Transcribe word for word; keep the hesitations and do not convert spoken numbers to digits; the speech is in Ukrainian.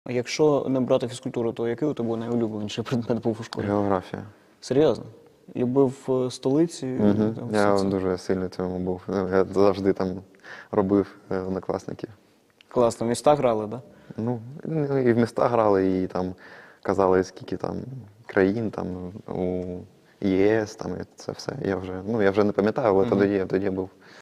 А якщо не брати фізкультуру, то який у тебе найулюбленіший предмет був у школі? Географія. Серйозно? Любив е, столиці? Угу. там, Я все це? дуже сильно цьому був. Я завжди там робив е, однокласників. Класно, міста грали, так? Да? Ну, ну, і в міста грали, і там казали, скільки там країн там у ЄС, там і це все. Я вже, ну, я вже не пам'ятаю, але Мгм. тоді, я- тоді я був